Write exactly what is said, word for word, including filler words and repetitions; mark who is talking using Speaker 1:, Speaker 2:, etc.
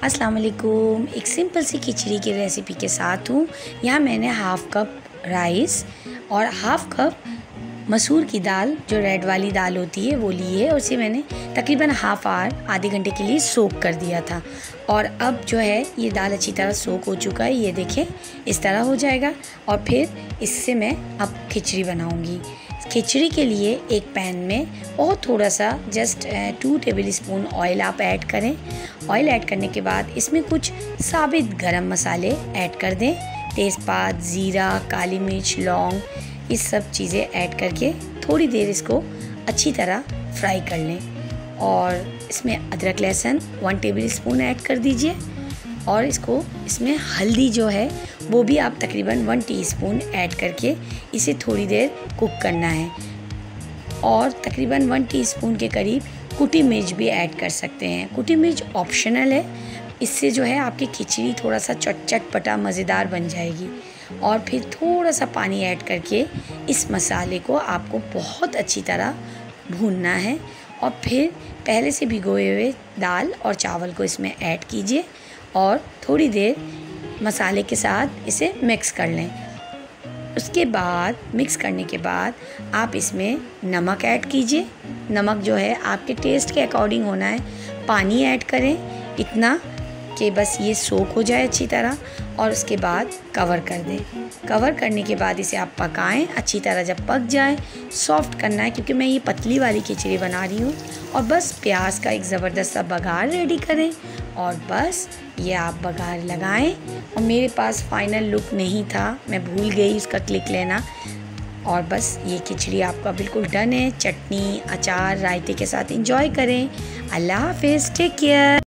Speaker 1: अस्सलाम वालेकुम। एक सिंपल सी खिचड़ी की रेसिपी के साथ हूँ। यहाँ मैंने हाफ़ कप राइस और हाफ़ कप मसूर की दाल, जो रेड वाली दाल होती है, वो ली है और इसे मैंने तकरीबन हाफ़ आवर आधे घंटे के लिए सोक कर दिया था। और अब जो है ये दाल अच्छी तरह सोक हो चुका है, ये देखें इस तरह हो जाएगा। और फिर इससे मैं अब खिचड़ी बनाऊँगी। खिचड़ी के लिए एक पैन में बहुत थोड़ा सा just two tablespoon oil आप ऐड करें। ऑयल ऐड करने के बाद इसमें कुछ साबित गरम मसाले ऐड कर दें, तेज़पात, ज़ीरा, काली मिर्च, लौंग, ये सब चीज़ें ऐड करके थोड़ी देर इसको अच्छी तरह फ्राई कर लें। और इसमें अदरक लहसुन वन टेबल स्पून ऐड कर दीजिए। और इसको इसमें हल्दी जो है वो भी आप तकरीबन वन टीस्पून ऐड करके इसे थोड़ी देर कुक करना है। और तकरीबन वन टीस्पून के करीब कुटी मिर्च भी ऐड कर सकते हैं। कुटी मिर्च ऑप्शनल है, इससे जो है आपकी खिचड़ी थोड़ा सा चट चटपटा मज़ेदार बन जाएगी। और फिर थोड़ा सा पानी ऐड करके इस मसाले को आपको बहुत अच्छी तरह भूनना है। और फिर पहले से भिगोए हुए दाल और चावल को इसमें ऐड कीजिए और थोड़ी देर मसाले के साथ इसे मिक्स कर लें। उसके बाद मिक्स करने के बाद आप इसमें नमक ऐड कीजिए। नमक जो है आपके टेस्ट के अकॉर्डिंग होना है। पानी ऐड करें इतना कि बस ये सोक हो जाए अच्छी तरह। और उसके बाद कवर कर दें। कवर करने के बाद इसे आप पकाएं अच्छी तरह। जब पक जाए सॉफ्ट करना है, क्योंकि मैं ये पतली वाली खिचड़ी बना रही हूँ। और बस प्याज का एक ज़बरदस्त सा बघार रेडी करें और बस ये आप बघार लगाएं। और मेरे पास फाइनल लुक नहीं था, मैं भूल गई उसका क्लिक लेना। और बस ये खिचड़ी आपका बिल्कुल डन है। चटनी, अचार, रायते के साथ एंजॉय करें। अल्लाह हाफ़िज़, टेक केयर।